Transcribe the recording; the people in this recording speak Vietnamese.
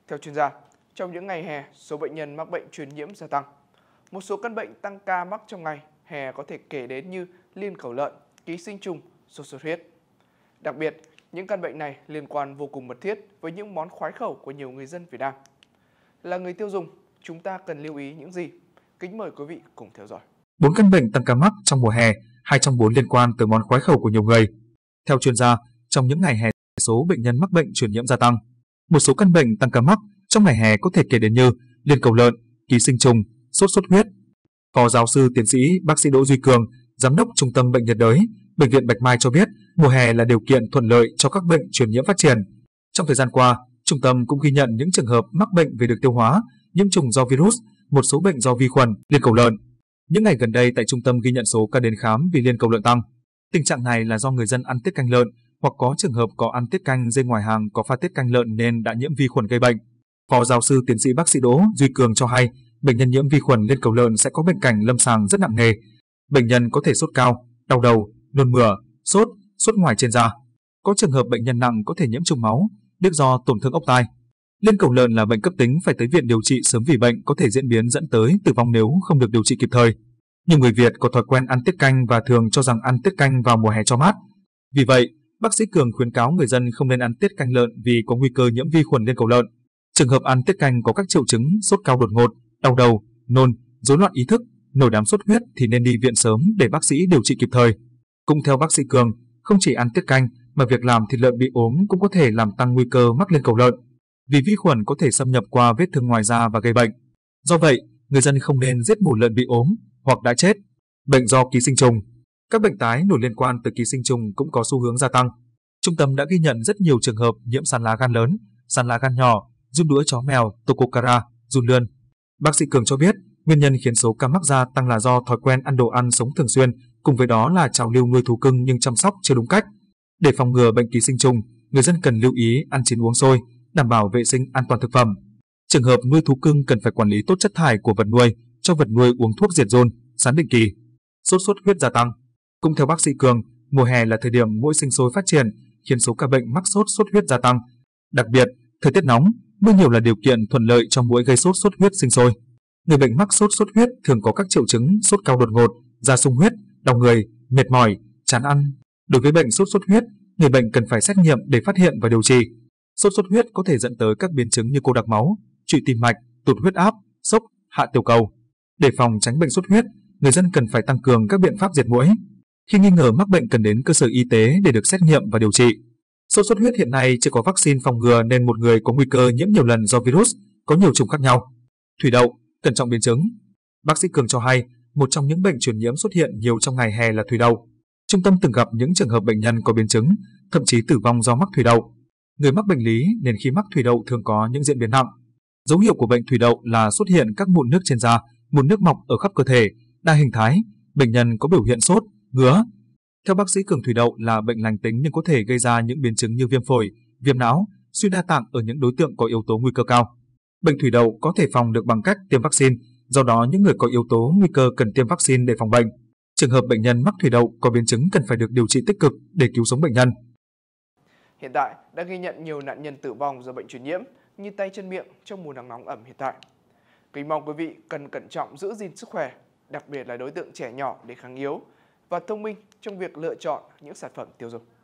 Theo chuyên gia, trong những ngày hè, số bệnh nhân mắc bệnh truyền nhiễm gia tăng. Một số căn bệnh tăng ca mắc trong ngày hè có thể kể đến như liên cầu lợn, ký sinh trùng, sốt xuất huyết. Đặc biệt, những căn bệnh này liên quan vô cùng mật thiết với những món khoái khẩu của nhiều người dân Việt Nam. Là người tiêu dùng, chúng ta cần lưu ý những gì? Kính mời quý vị cùng theo dõi. 4 căn bệnh tăng ca mắc trong mùa hè, 2 trong 4 liên quan tới món khoái khẩu của nhiều người. Theo chuyên gia, trong những ngày hè, số bệnh nhân mắc bệnh truyền nhiễm gia tăng. Một số căn bệnh tăng ca mắc trong ngày hè có thể kể đến như liên cầu lợn, ký sinh trùng, sốt xuất huyết. Phó giáo sư tiến sĩ bác sĩ Đỗ Duy Cường, giám đốc Trung tâm Bệnh nhiệt đới, Bệnh viện Bạch Mai cho biết, mùa hè là điều kiện thuận lợi cho các bệnh truyền nhiễm phát triển. Trong thời gian qua, trung tâm cũng ghi nhận những trường hợp mắc bệnh về đường tiêu hóa, nhiễm trùng do virus, một số bệnh do vi khuẩn, liên cầu lợn. Những ngày gần đây tại trung tâm ghi nhận số ca đến khám vì liên cầu lợn tăng. Tình trạng này là do người dân ăn tiết canh lợn hoặc có trường hợp có ăn tiết canh dê ngoài hàng có pha tiết canh lợn nên đã nhiễm vi khuẩn gây bệnh. Phó giáo sư tiến sĩ bác sĩ Đỗ Duy Cường cho hay, bệnh nhân nhiễm vi khuẩn liên cầu lợn sẽ có bệnh cảnh lâm sàng rất nặng nề. Bệnh nhân có thể sốt cao, đau đầu, nôn mửa, sốt ngoài trên da. Có trường hợp bệnh nhân nặng có thể nhiễm trùng máu, điếc do tổn thương ốc tai. Liên cầu lợn là bệnh cấp tính phải tới viện điều trị sớm vì bệnh có thể diễn biến dẫn tới tử vong nếu không được điều trị kịp thời. Nhiều người Việt có thói quen ăn tiết canh và thường cho rằng ăn tiết canh vào mùa hè cho mát. Vì vậy, bác sĩ Cường khuyến cáo người dân không nên ăn tiết canh lợn vì có nguy cơ nhiễm vi khuẩn liên cầu lợn. Trường hợp ăn tiết canh có các triệu chứng sốt cao đột ngột, đau đầu, nôn, rối loạn ý thức, nổi đám sốt huyết thì nên đi viện sớm để bác sĩ điều trị kịp thời. Cũng theo bác sĩ Cường, không chỉ ăn tiết canh mà việc làm thịt lợn bị ốm cũng có thể làm tăng nguy cơ mắc liên cầu lợn, vì vi khuẩn có thể xâm nhập qua vết thương ngoài da và gây bệnh. Do vậy, người dân không nên giết mổ lợn bị ốm hoặc đã chết. Bệnh do ký sinh trùng. Các bệnh tái nổi liên quan tới ký sinh trùng cũng có xu hướng gia tăng. Trung tâm đã ghi nhận rất nhiều trường hợp nhiễm sán lá gan lớn, sán lá gan nhỏ, giun đũa chó mèo, tococara, giun lươn. Bác sĩ Cường cho biết, nguyên nhân khiến số ca mắc gia tăng là do thói quen ăn đồ ăn sống thường xuyên, cùng với đó là trào lưu nuôi thú cưng nhưng chăm sóc chưa đúng cách. Để phòng ngừa bệnh ký sinh trùng, người dân cần lưu ý ăn chín uống sôi, đảm bảo vệ sinh an toàn thực phẩm. Trường hợp nuôi thú cưng cần phải quản lý tốt chất thải của vật nuôi, cho vật nuôi uống thuốc diệt giun, sán định kỳ. Sốt xuất huyết gia tăng. Cũng theo bác sĩ Cường, mùa hè là thời điểm muỗi sinh sôi phát triển, khiến số ca bệnh mắc sốt xuất huyết gia tăng. Đặc biệt, thời tiết nóng, mưa nhiều là điều kiện thuận lợi cho muỗi gây sốt xuất huyết sinh sôi. Người bệnh mắc sốt xuất huyết thường có các triệu chứng sốt cao đột ngột, da sung huyết, đau người, mệt mỏi, chán ăn. Đối với bệnh sốt xuất huyết, người bệnh cần phải xét nghiệm để phát hiện và điều trị. Sốt xuất huyết có thể dẫn tới các biến chứng như cô đặc máu, trụy tim mạch, tụt huyết áp, sốc, hạ tiểu cầu. Để phòng tránh bệnh xuất huyết, người dân cần phải tăng cường các biện pháp diệt muỗi. Khi nghi ngờ mắc bệnh cần đến cơ sở y tế để được xét nghiệm và điều trị. Sốt xuất huyết hiện nay chưa có vaccine phòng ngừa nên một người có nguy cơ nhiễm nhiều lần do virus, có nhiều chủng khác nhau. Thủy đậu, cẩn trọng biến chứng. Bác sĩ Cường cho hay, một trong những bệnh truyền nhiễm xuất hiện nhiều trong ngày hè là thủy đậu. Trung tâm từng gặp những trường hợp bệnh nhân có biến chứng, thậm chí tử vong do mắc thủy đậu. Người mắc bệnh lý nên khi mắc thủy đậu thường có những diễn biến nặng. Dấu hiệu của bệnh thủy đậu là xuất hiện các mụn nước trên da, mụn nước mọc ở khắp cơ thể, đa hình thái, bệnh nhân có biểu hiện sốt, ngứa. Theo bác sĩ Cường, thủy đậu là bệnh lành tính nhưng có thể gây ra những biến chứng như viêm phổi, viêm não, suy đa tạng ở những đối tượng có yếu tố nguy cơ cao. Bệnh thủy đậu có thể phòng được bằng cách tiêm vaccine, do đó những người có yếu tố nguy cơ cần tiêm vaccine để phòng bệnh. Trường hợp bệnh nhân mắc thủy đậu có biến chứng cần phải được điều trị tích cực để cứu sống bệnh nhân. Hiện tại đã ghi nhận nhiều nạn nhân tử vong do bệnh truyền nhiễm như tay chân miệng trong mùa nắng nóng ẩm hiện tại. Kính mong quý vị cần cẩn trọng giữ gìn sức khỏe, đặc biệt là đối tượng trẻ nhỏ để kháng yếu và thông minh trong việc lựa chọn những sản phẩm tiêu dùng.